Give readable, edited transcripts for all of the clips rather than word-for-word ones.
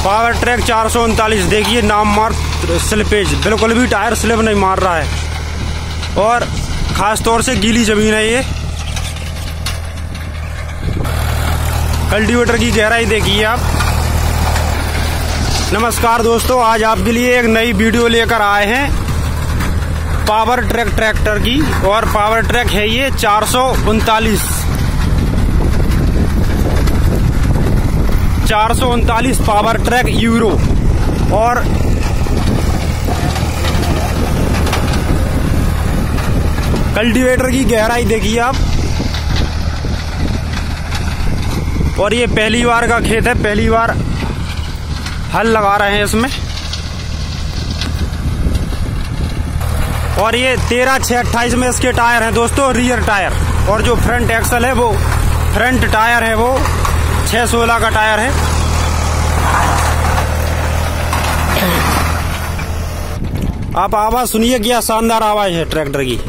Power track 439। देखिए नाम मात्र स्लिपेज, बिल्कुल भी टायर स्लिप नहीं मार रहा है और खास तौर से गीली जमीन है ये। कल्टीवेटर की गहराई देखिए आप। नमस्कार दोस्तों, आज आपके लिए एक नई वीडियो लेकर आए हैं पावर ट्रैक ट्रैक्टर की। और पावर ट्रैक है ये 439 पावर ट्रैक यूरो। और कल्टीवेटर की गहराई देखिए आप। और ये पहली बार का खेत है, पहली बार हल लगा रहे हैं इसमें। और ये 13/6/28 में इसके टायर हैं दोस्तों, रियर टायर। और जो फ्रंट एक्सल है वो फ्रंट टायर है, वो 6/16 का टायर है। आप आवाज सुनिए, क्या शानदार आवाज है ट्रैक्टर की।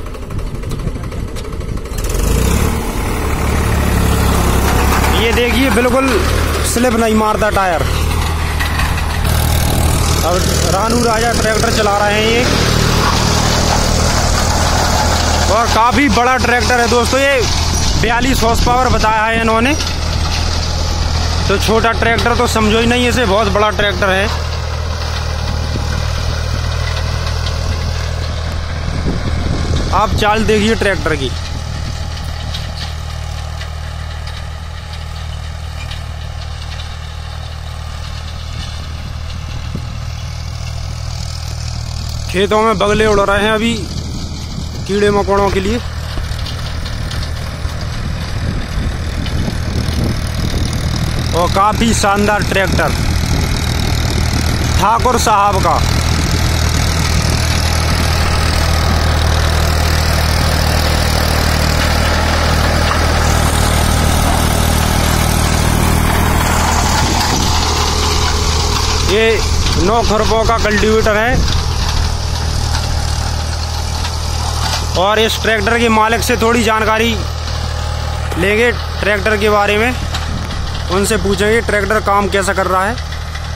ये देखिए बिल्कुल स्लिप नहीं मारता टायर। और रानू राजा ट्रैक्टर चला रहे हैं ये। और काफी बड़ा ट्रैक्टर है दोस्तों, ये 42 हॉर्स पावर बताया है इन्होंने। तो छोटा ट्रैक्टर तो समझो ही नहीं, इसे बहुत बड़ा ट्रैक्टर है। आप चाल देखिए ट्रैक्टर की। खेतों में बगले उड़ रहे हैं अभी कीड़े मकोड़ों के लिए। और काफी शानदार ट्रैक्टर ठाकुर साहब का। ये 9 खरबों का कल्टीवेटर है। और इस ट्रैक्टर के मालिक से थोड़ी जानकारी लेंगे ट्रैक्टर के बारे में, उनसे पूछेंगे ट्रैक्टर काम कैसा कर रहा है।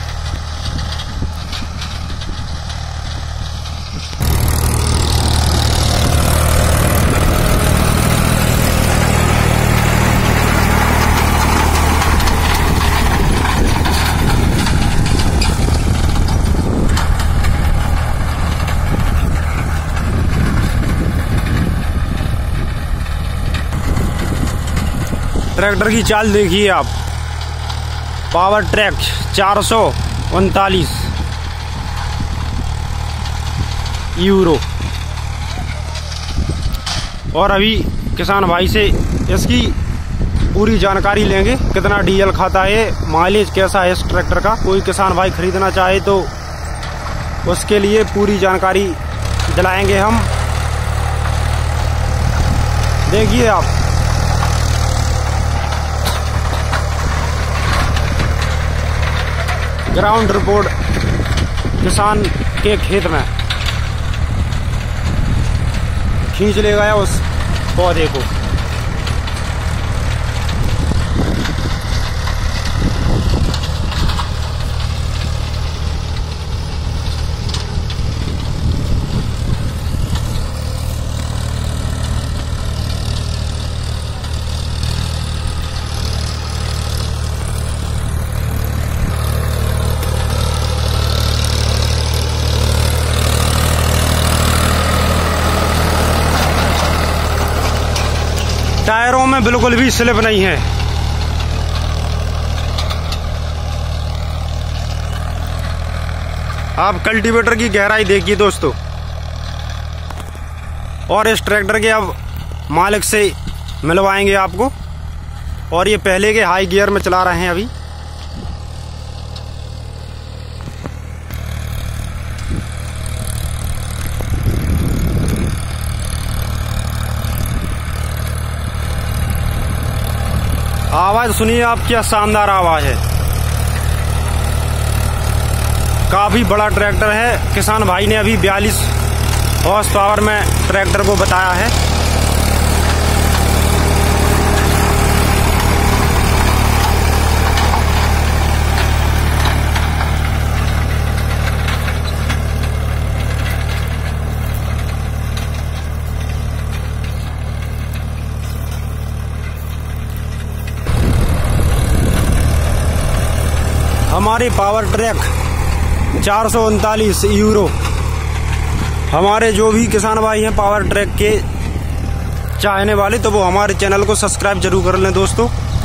ट्रैक्टर की चाल देखिए आप। Power track 439 euro. और अभी किसान भाई से इसकी पूरी जानकारी लेंगे, कितना डीजल खाता है, माइलेज कैसा है इस ट्रैक्टर का। कोई किसान भाई खरीदना चाहे तो उसके लिए पूरी जानकारी दिलाएंगे हम। देखिए आप, ग्राउंड रिपोर्ट किसान के खेत में खींच ले गया उस पौधे को। टायरों में बिल्कुल भी स्लिप नहीं है। आप कल्टीवेटर की गहराई देखिए दोस्तों। और इस ट्रैक्टर के अब मालिक से मिलवाएंगे आपको। और ये पहले के हाई गियर में चला रहे हैं अभी। आवाज सुनिए आप, क्या शानदार आवाज है। काफी बड़ा ट्रैक्टर है। किसान भाई ने अभी 42 हॉर्स पावर में ट्रैक्टर को बताया है। हमारे पावर ट्रैक 439 यूरो। हमारे जो भी किसान भाई हैं पावर ट्रैक के चाहने वाले, तो वो हमारे चैनल को सब्सक्राइब जरूर कर लें दोस्तों।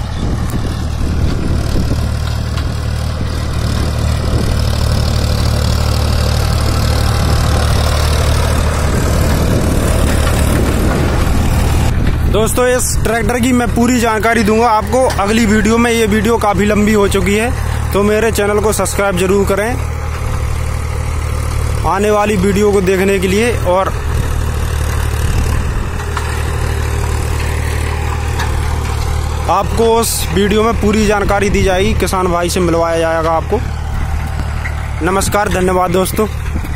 दोस्तों इस ट्रैक्टर की मैं पूरी जानकारी दूंगा आपको अगली वीडियो में। ये वीडियो काफ़ी लंबी हो चुकी है, तो मेरे चैनल को सब्सक्राइब जरूर करें आने वाली वीडियो को देखने के लिए। और आपको उस वीडियो में पूरी जानकारी दी जाएगी, किसान भाई से मिलवाया जाएगा आपको। नमस्कार, धन्यवाद दोस्तों।